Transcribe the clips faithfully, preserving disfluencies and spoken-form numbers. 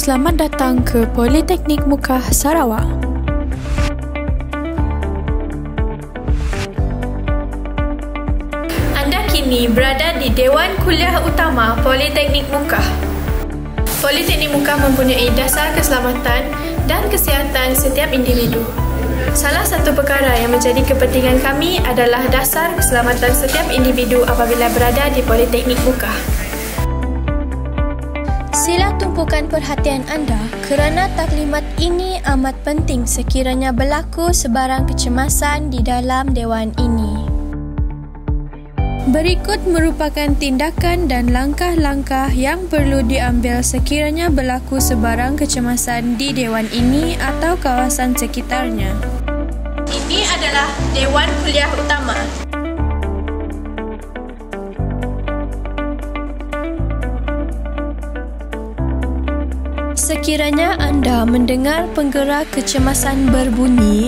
Selamat datang ke Politeknik Muka Sarawak. Anda kini berada di Dewan Kuliah Utama Politeknik Muka. Politeknik Muka mempunyai dasar keselamatan dan kesihatan setiap individu. Salah satu perkara yang menjadi kepentingan kami adalah dasar keselamatan setiap individu apabila berada di Politeknik Muka. Sila tumpukan perhatian anda kerana taklimat ini amat penting sekiranya berlaku sebarang kecemasan di dalam dewan ini. Berikut merupakan tindakan dan langkah-langkah yang perlu diambil sekiranya berlaku sebarang kecemasan di dewan ini atau kawasan sekitarnya. Ini adalah Dewan Kuliah Utama. Sekiranya anda mendengar penggerak kecemasan berbunyi,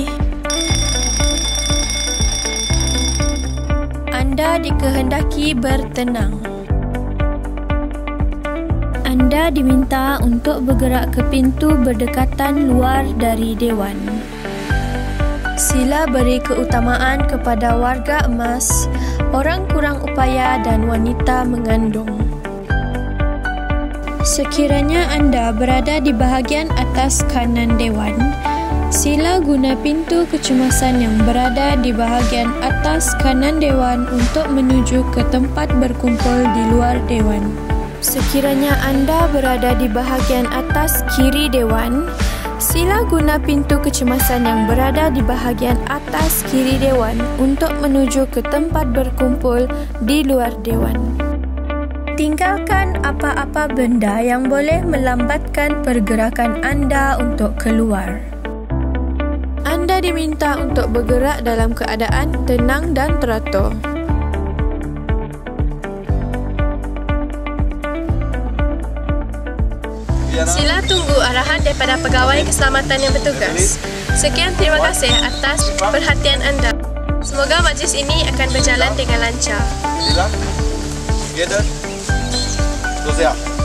anda dikehendaki bertenang. Anda diminta untuk bergerak ke pintu berdekatan luar dari dewan. Sila beri keutamaan kepada warga emas, orang kurang upaya dan wanita mengandung. Sekiranya anda berada di bahagian atas kanan dewan, sila guna pintu kecemasan yang berada di bahagian atas kanan dewan untuk menuju ke tempat berkumpul di luar dewan. Sekiranya anda berada di bahagian atas kiri dewan, sila guna pintu kecemasan yang berada di bahagian atas kiri dewan untuk menuju ke tempat berkumpul di luar dewan. Tinggalkan apa-apa benda yang boleh melambatkan pergerakan anda untuk keluar. Anda diminta untuk bergerak dalam keadaan tenang dan teratur. Sila tunggu arahan daripada pegawai keselamatan yang bertugas. Sekian, terima kasih atas perhatian anda. Semoga majlis ini akan berjalan dengan lancar. 别的，就这样。